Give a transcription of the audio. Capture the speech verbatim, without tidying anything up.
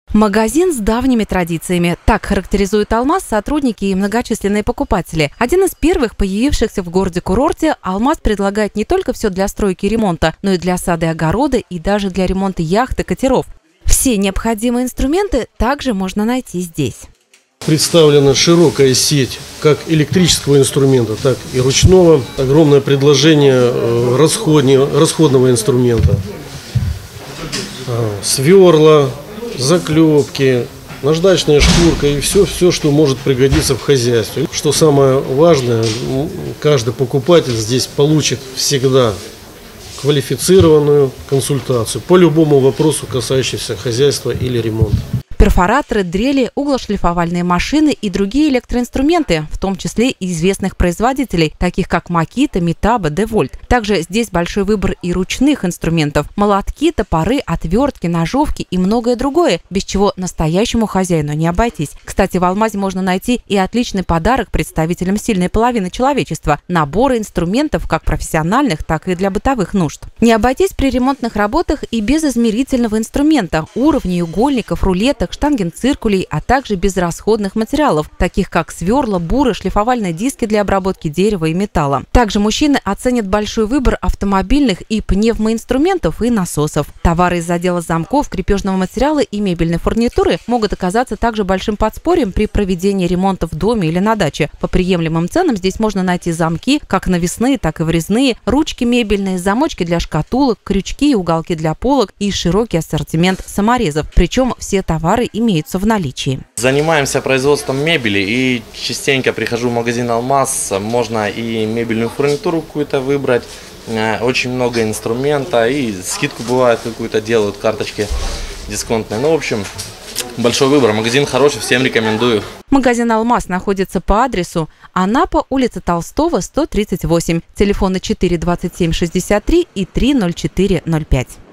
Магазин с давними традициями. Так характеризуют «Алмаз» сотрудники и многочисленные покупатели. Один из первых появившихся в городе-курорте, «Алмаз» предлагает не только все для стройки и ремонта, но и для сада и огорода, и даже для ремонта яхт и катеров. Все необходимые инструменты также можно найти здесь. Представлена широкая сеть как электрического инструмента, так и ручного. Огромное предложение расходного инструмента. Сверла, заклепки, наждачная шкурка и все, все, что может пригодиться в хозяйстве. Что самое важное, каждый покупатель здесь получит всегда квалифицированную консультацию по любому вопросу, касающемуся хозяйства или ремонта. Перфораторы, дрели, углошлифовальные машины и другие электроинструменты, в том числе и известных производителей, таких как Makita, Metabo, DeWalt. Также здесь большой выбор и ручных инструментов – молотки, топоры, отвертки, ножовки и многое другое, без чего настоящему хозяину не обойтись. Кстати, в «Алмазе» можно найти и отличный подарок представителям сильной половины человечества – наборы инструментов как профессиональных, так и для бытовых нужд. Не обойтись при ремонтных работах и без измерительного инструмента – уровней, угольников, рулеток, штангенциркулей, а также безрасходных материалов, таких как сверла, буры, шлифовальные диски для обработки дерева и металла. Также мужчины оценят большой выбор автомобильных и пневмоинструментов и насосов. Товары из отдела замков, крепежного материала и мебельной фурнитуры могут оказаться также большим подспорьем при проведении ремонта в доме или на даче. По приемлемым ценам здесь можно найти замки, как навесные, так и врезные, ручки мебельные, замочки для шкатулок, крючки и уголки для полок и широкий ассортимент саморезов. Причем все товары имеются в наличии. Занимаемся производством мебели и частенько прихожу в магазин «Алмаз». Можно и мебельную фурнитуру какую-то выбрать, очень много инструмента и скидку бывает какую-то делают, карточки дисконтные. Ну, в общем, большой выбор. Магазин хороший, всем рекомендую. Магазин «Алмаз» находится по адресу Анапа, улица Толстого, сто тридцать восемь. Телефоны четыре двадцать семь шестьдесят три и три ноль четыре ноль пять.